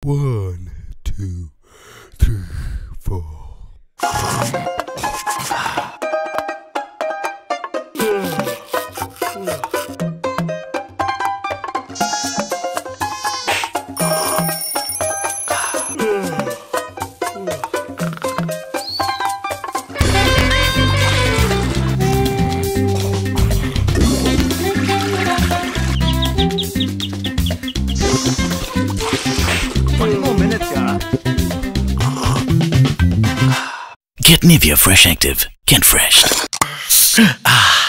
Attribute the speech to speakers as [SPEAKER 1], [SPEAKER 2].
[SPEAKER 1] 1, 2, 3, 4.
[SPEAKER 2] Get NIVEA Fresh Active. Get fresh. Ah.